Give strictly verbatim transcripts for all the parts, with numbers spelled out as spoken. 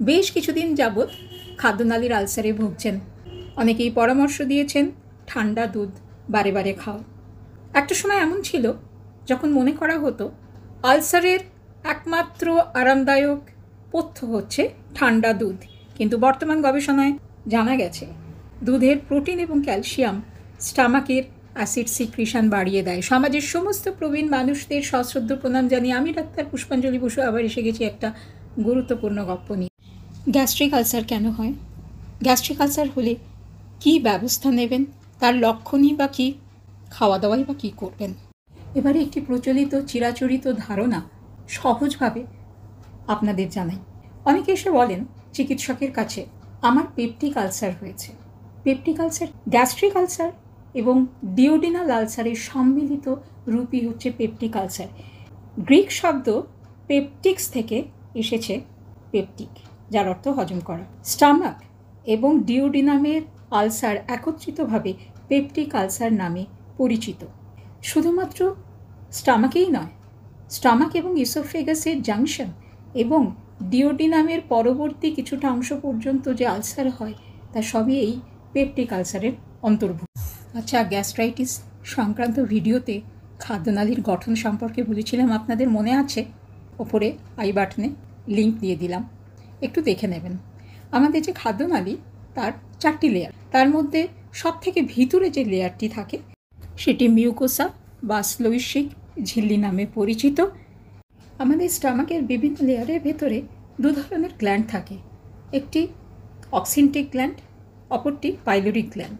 বেশ কিছুদিন যাবৎ খাদ্যনালীর আলসারে ভুগছেন। অনেকেই পরামর্শ দিয়েছেন ঠান্ডা দুধ বারে বারে খাও। একটা সময় এমন ছিল যখন মনে করা হতো আলসারের একমাত্র আরামদায়ক পথ্য হচ্ছে ঠান্ডা দুধ, কিন্তু বর্তমান গবেষণায় জানা গেছে দুধের প্রোটিন এবং ক্যালসিয়াম স্টামাকের অ্যাসিড সিক্রিশন বাড়িয়ে দেয়। সমাজের সমস্ত প্রবীণ মানুষদের সশ্রদ্ধ প্রণাম জানিয়ে আমি ডাক্তার পুষ্পাঞ্জলি বসু আবার এসে গেছি একটা গুরুত্বপূর্ণ গল্প নিয়ে। গ্যাস্ট্রিক আলসার কেন হয়? গ্যাস্ট্রিক আলসার হলে কী ব্যবস্থা নেবেন, তার লক্ষণই বা কী, খাওয়া দাওয়াই বা কী করবেন। এবারে একটি প্রচলিত চিরাচরিত ধারণা সহজভাবে আপনাদের জানাই। অনেকে এসে বলেন চিকিৎসকের কাছে আমার পেপটিক আলসার হয়েছে। পেপটিক আলসার গ্যাস্ট্রিক আলসার এবং ডিওডিনাল আলসারের সম্মিলিত রূপই হচ্ছে পেপটিক আলসার। গ্রিক শব্দ পেপটিক্স থেকে এসেছে পেপটিক, যার অর্থ হজম করা। স্টামাক এবং ডিওডিনামের আলসার একত্রিতভাবে পেপটিক আলসার নামে পরিচিত। শুধুমাত্র স্টামাকেই নয়, স্টামাক এবং ইসোফেগাসের জাংশন এবং ডিওডিনামের পরবর্তী কিছুটা অংশ পর্যন্ত যে আলসার হয় তা সবই এই পেপটিক আলসারের অন্তর্ভুক্ত। আচ্ছা, গ্যাস্ট্রাইটিস সংক্রান্ত ভিডিওতে খাদ্যনালীর গঠন সম্পর্কে বলেছিলাম, আপনাদের মনে আছে? ওপরে আই বাটনে লিঙ্ক দিয়ে দিলাম, একটু দেখে নেবেন। আমাদের যে খাদ্যনালী তার চারটি লেয়ার, তার মধ্যে সব থেকে ভিতরে যে লেয়ারটি থাকে সেটি মিউকোসা বা শ্লৈষিক ঝিল্লি নামে পরিচিত। আমাদের স্টামাকের বিভিন্ন লেয়ারের ভেতরে দু ধরনের গ্ল্যান্ড থাকে, একটি অক্সিনটিক গ্ল্যান্ড, অপরটি পাইলোরিক গ্ল্যান্ড।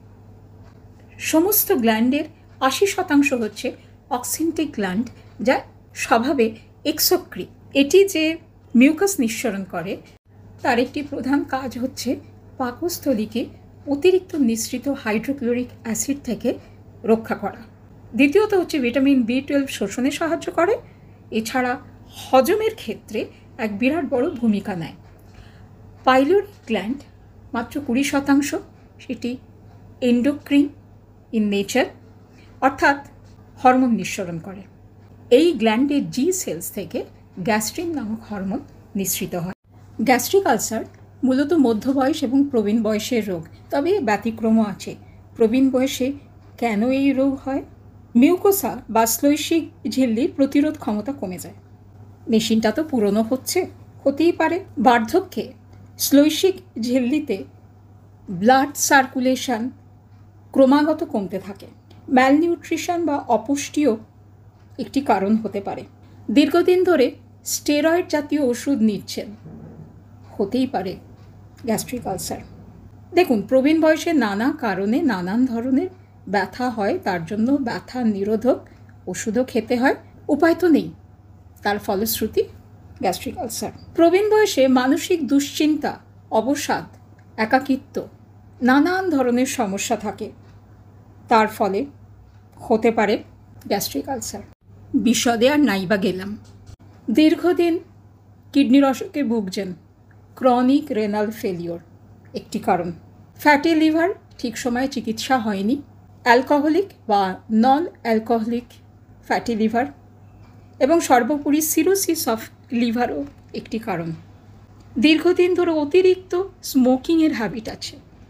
সমস্ত গ্ল্যান্ডের আশি শতাংশ হচ্ছে অক্সিনটিক গ্ল্যান্ড, যা স্বভাবে এক্সোক্রিন। এটি যে মিউকাস নিঃসরণ করে তার একটি প্রধান কাজ হচ্ছে পাকস্থলীকে অতিরিক্ত নিঃসৃত হাইড্রোক্লোরিক অ্যাসিড থেকে রক্ষা করা। দ্বিতীয়ত হচ্ছে ভিটামিন বি টুয়েলভ শোষণে সাহায্য করে। এছাড়া হজমের ক্ষেত্রে এক বিরাট বড় ভূমিকা নেয়। পাইলোরিক গ্ল্যান্ড মাত্র কুড়ি শতাংশ, সেটি এন্ডোক্রিন ইন নেচার, অর্থাৎ হরমোন নিঃসরণ করে। এই গ্ল্যান্ডের জি সেলস থেকে গ্যাস্ট্রিন নামক হরমোন নিঃসৃত হয়। গ্যাস্ট্রিক আলসার মূলত মধ্যবয়স এবং প্রবীণ বয়সের রোগ, তবে ব্যতিক্রমও আছে। প্রবীণ বয়সে কেন এই রোগ হয়? মিউকোসা বা শ্লৈষিক ঝিল্লির প্রতিরোধ ক্ষমতা কমে যায়। মেশিনটা তো পুরনো হচ্ছে, হতেই পারে। বার্ধক্যে শ্লৈষিক ঝিল্লিতে ব্লাড সার্কুলেশন ক্রমাগত কমতে থাকে। ম্যালনিউট্রিশন বা অপুষ্টিও একটি কারণ হতে পারে। দীর্ঘদিন ধরে স্টেরয়েড জাতীয় ওষুধ নিচ্ছেন, হতেই পারে গ্যাস্ট্রিক আলসার। দেখুন, প্রবীণ বয়সে নানা কারণে নানান ধরনের ব্যথা হয়, তার জন্য ব্যথা নিরোধক ওষুধও খেতে হয়। উপায় তো নেই, তার ফলশ্রুতি গ্যাস্ট্রিক আলসার। প্রবীণ বয়সে মানসিক দুশ্চিন্তা, অবসাদ, একাকিত্ব, নানান ধরনের সমস্যা থাকে, তার ফলে হতে পারে গ্যাস্ট্রিক আলসার। বিশদে আর নাইবা গেলাম। দীর্ঘদিন কিডনির অসুখে ভুগছেন, ক্রনিক রেনাল ফেলিওর একটি কারণ। ফ্যাটি লিভার, ঠিক সময়ে চিকিৎসা হয়নি। অ্যালকোহলিক বা নন অ্যালকোহলিক ফ্যাটি লিভার এবং সর্বোপরি সিরোসিস অফ লিভারও একটি কারণ। দীর্ঘদিন ধরে অতিরিক্ত স্মোকিংয়ের হ্যাবিট আছে।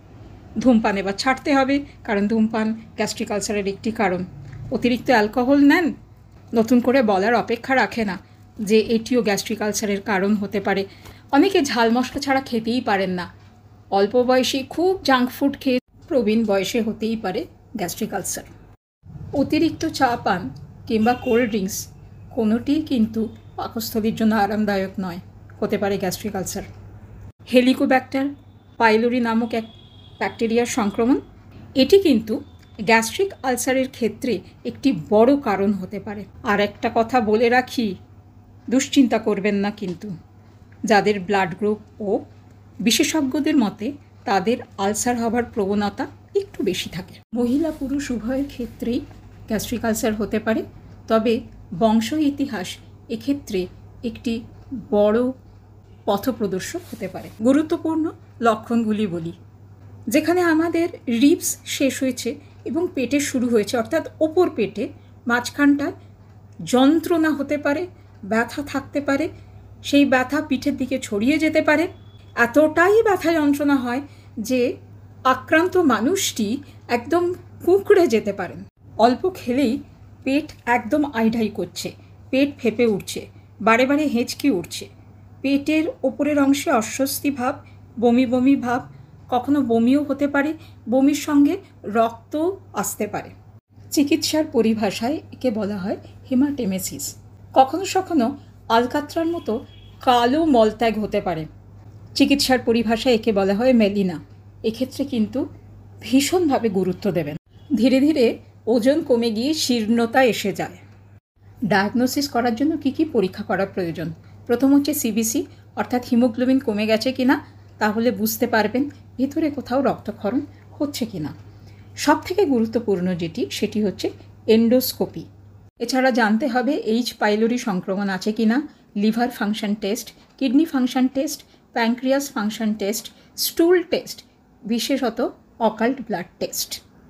ধূমপান এবার ছাড়তে হবে, কারণ ধূমপান গ্যাস্ট্রিক আলসারের একটি কারণ। অতিরিক্ত অ্যালকোহল নেন, নতুন করে বলার অপেক্ষা রাখে না যে এটিও গ্যাস্ট্রিক আলসারের কারণ হতে পারে। অনেকে ঝাল মশলা ছাড়া খেতেই পারেন না। অল্প বয়সে খুব জাঙ্ক ফুড খেয়ে প্রবীণ বয়সে হতেই পারে গ্যাস্ট্রিক আলসার। অতিরিক্ত চা পান কিংবা কোল্ড ড্রিঙ্কস কোনোটিই কিন্তু পাকস্থলীর জন্য আরামদায়ক নয়, হতে পারে গ্যাস্ট্রিক আলসার। হেলিকোব্যাক্টার পাইলোরি নামক এক ব্যাকটেরিয়ার সংক্রমণ, এটি কিন্তু গ্যাস্ট্রিক আলসারের ক্ষেত্রে একটি বড় কারণ হতে পারে। আর একটা কথা বলে রাখি, দুশ্চিন্তা করবেন না কিন্তু। যাদের ব্লাড গ্রুপ ও বিশেষজ্ঞদের মতে তাদের আলসার হবার প্রবণতা একটু বেশি থাকে। মহিলা পুরুষ উভয়ের ক্ষেত্রেই গ্যাস্ট্রিক আলসার হতে পারে, তবে বংশ ইতিহাস এক্ষেত্রে একটি বড় পথপ্রদর্শক হতে পারে। গুরুত্বপূর্ণ লক্ষণগুলি বলি। যেখানে আমাদের রিবস শেষ হয়েছে এবং পেটে শুরু হয়েছে, অর্থাৎ ওপর পেটে মাঝখানটায় যন্ত্রণা হতে পারে, ব্যথা থাকতে পারে, সেই ব্যথা পিঠের দিকে ছড়িয়ে যেতে পারে। এতটাই ব্যথা যন্ত্রণা হয় যে আক্রান্ত মানুষটি একদম কুঁকড়ে যেতে পারেন। অল্প খেলেই পেট একদম আইঢাই করছে, পেট ফেঁপে উঠছে, বারে বারে হেঁচকি উঠছে, পেটের ওপরের অংশে অস্বস্তি ভাব, বমি বমি ভাব, কখনো বমিও হতে পারে, বমির সঙ্গে রক্তও আসতে পারে। চিকিৎসার পরিভাষায় একে বলা হয় হেমাটেমেসিস। কখনো কখনো আলকাত্রার মতো কালো মলত্যাগ হতে পারে। চিকিৎসার পরিভাষায় একে বলা হয় মেলিনা। এক্ষেত্রে কিন্তু ভীষণভাবে গুরুত্ব দেবেন। ধীরে ধীরে ওজন কমে গিয়ে শীর্ণতা এসে যায়। ডায়াগনোসিস করার জন্য কি কি পরীক্ষা করা প্রয়োজন? প্রথম হচ্ছে সিবিসি, অর্থাৎ হিমোগ্লোবিন কমে গেছে কিনা, তাহলে বুঝতে পারবেন ভিতরে কোথাও রক্তক্ষরণ হচ্ছে কিনা। সব থেকে গুরুত্বপূর্ণ যেটি সেটি হচ্ছে এন্ডোস্কোপি। এছাড়া জানতে হবে এইচ পাইলোরি সংক্রমণ আছে কিনা, liver function test, kidney function test, pancreas function test, stool test, বিশেষত অকাল্ট ব্লাড টেস্ট।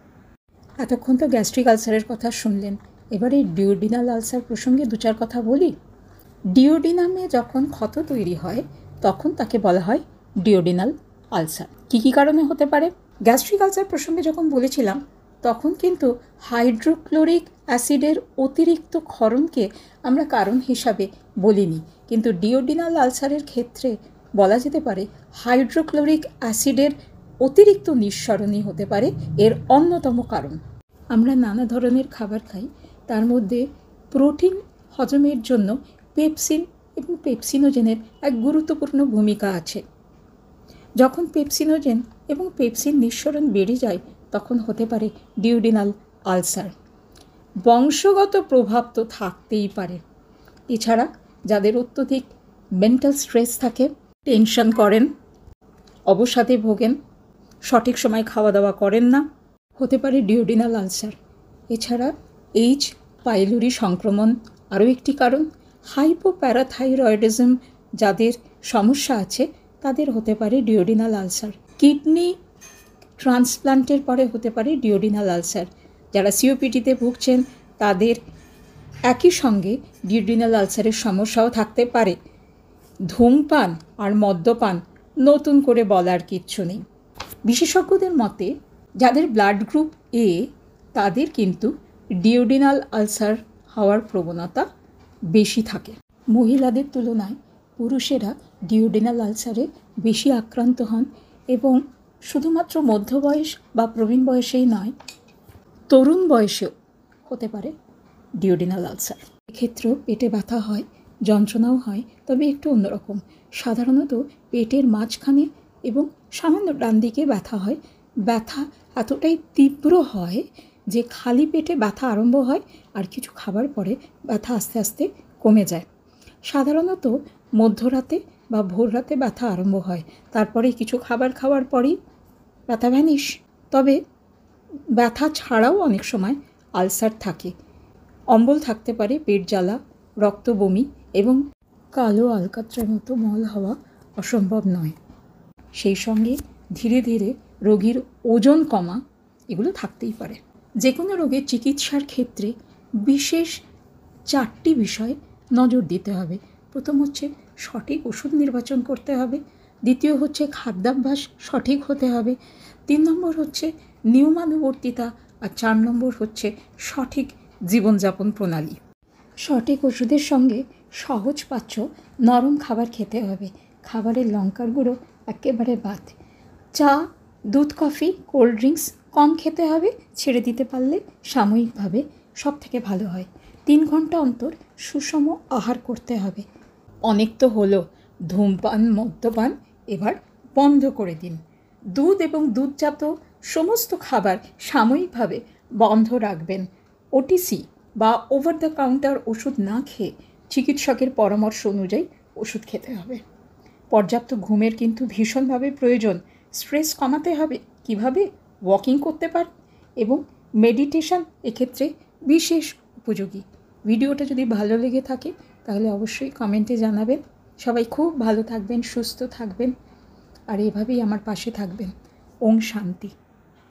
এতক্ষণ তো গ্যাস্ট্রিক আলসারের কথা শুনলেন, এবারে ডিওডিনাল আলসার প্রসঙ্গে দু চার কথা বলি। ডিওডিনামে যখন ক্ষত তৈরি হয় তখন তাকে বলা হয় ডিওডিনাল আলসার। কী কী কারণে হতে পারে? গ্যাস্ট্রিক আলসার প্রসঙ্গে যখন বলেছিলাম তখন কিন্তু হাইড্রোক্লোরিক অ্যাসিডের অতিরিক্ত ক্ষরণকে আমরা কারণ হিসাবে বলিনি, কিন্তু ডিওডিনাল আলসারের ক্ষেত্রে বলা যেতে পারে হাইড্রোক্লোরিক অ্যাসিডের অতিরিক্ত নিঃসরণই হতে পারে এর অন্যতম কারণ। আমরা নানা ধরনের খাবার খাই, তার মধ্যে প্রোটিন হজমের জন্য পেপসিন এবং পেপসিনোজেনের এক গুরুত্বপূর্ণ ভূমিকা আছে। যখন পেপসিনোজেন এবং পেপসিন নিঃসরণ বেড়ে যায় তখন হতে পারে ডিওডিনাল আলসার। বংশগত প্রভাব তো থাকতেই পারে। এছাড়া যাদের অত্যধিক মেন্টাল স্ট্রেস থাকে, টেনশন করেন, অবসাদে ভোগেন, সঠিক সময় খাওয়া দাওয়া করেন না, হতে পারে ডিওডিনাল আলসার। এছাড়া এইচ পাইলোরি সংক্রমণ আরও একটি কারণ। হাইপোপ্যারাথাইরয়েডিজম যাদের সমস্যা আছে তাদের হতে পারে ডিওডিনাল আলসার। কিডনি ট্রান্সপ্লান্টের পরে হতে পারে ডিওডিনাল আলসার। যারা সিওপিডিতে ভুগছেন তাদের একই সঙ্গে ডিওডিনাল আলসারের সমস্যাও থাকতে পারে। ধূমপান আর মদ্যপান নতুন করে বলার কিচ্ছু নেই। বিশেষজ্ঞদের মতে যাদের ব্লাড গ্রুপ এ তাদের কিন্তু ডিওডিনাল আলসার হওয়ার প্রবণতা বেশি থাকে। মহিলাদের তুলনায় পুরুষেরা ডিওডিনাল আলসারে বেশি আক্রান্ত হন এবং শুধুমাত্র মধ্য বয়স বা প্রবীণ বয়সেই নয়, তরুণ বয়সেও হতে পারে ডিওডিনাল আলসার। এক্ষেত্রেও পেটে ব্যথা হয়, যন্ত্রণাও হয়, তবে একটু অন্যরকম। সাধারণত পেটের মাঝখানে এবং সামান্য ডান দিকে ব্যথা হয়। ব্যথা এতটাই তীব্র হয় যে খালি পেটে ব্যথা আরম্ভ হয় আর কিছু খাবার পরে ব্যথা আস্তে আস্তে কমে যায়। সাধারণত মধ্যরাতে বা ভোর রাতে ব্যথা আরম্ভ হয়, তারপরে কিছু খাবার খাওয়ার পরেই ব্যথা ভ্যানিশ। তবে ব্যথা ছাড়াও অনেক সময় আলসার থাকে। অম্বল থাকতে পারে, পেট জ্বালা, রক্ত বমি এবং কালো আলকাত্রার মতো মল হওয়া অসম্ভব নয়। সেই সঙ্গে ধীরে ধীরে রোগীর ওজন কমা এগুলো থাকতেই পারে। যে কোনো রোগের চিকিৎসার ক্ষেত্রে বিশেষ চারটি বিষয় নজর দিতে হবে। প্রথম হচ্ছে সঠিক ওষুধ নির্বাচন করতে হবে, দ্বিতীয় হচ্ছে খাদ্যাভ্যাস সঠিক হতে হবে, তিন নম্বর হচ্ছে নিয়মানুবর্তিতা, আর চার নম্বর হচ্ছে সঠিক জীবনযাপন প্রণালী। সঠিক ওষুধের সঙ্গে সহজপাচ্য নরম খাবার খেতে হবে। খাবারের লঙ্কার গুঁড়ো একেবারে বাদ। চা, দুধ, কফি, কোল্ড ড্রিঙ্কস কম খেতে হবে, ছেড়ে দিতে পারলে সাময়িকভাবে সব থেকে ভালো হয়। তিন ঘন্টা অন্তর সুষম আহার করতে হবে। অনেক তো হলো ধূমপান মদ্যপান, এবার বন্ধ করে দিন। দুধ এবং দুধজাত সমস্ত খাবার সাময়িকভাবে বন্ধ রাখবেন। ওটিসি বা ওভার দ্য কাউন্টার ওষুধ না খেয়ে চিকিৎসকের পরামর্শ অনুযায়ী ওষুধ খেতে হবে। পর্যাপ্ত ঘুমের কিন্তু ভীষণভাবে প্রয়োজন। স্ট্রেস কমাতে হবে কিভাবে? ওয়াকিং করতে পারেন এবং মেডিটেশন এক্ষেত্রে বিশেষ উপযোগী। ভিডিওটা যদি ভালো লেগে থাকে তাহলে অবশ্যই কমেন্টে জানাবেন। সবাই খুব ভালো থাকবেন, সুস্থ থাকবেন আর এভাবেই আমার পাশে থাকবেন। ওম শান্তি।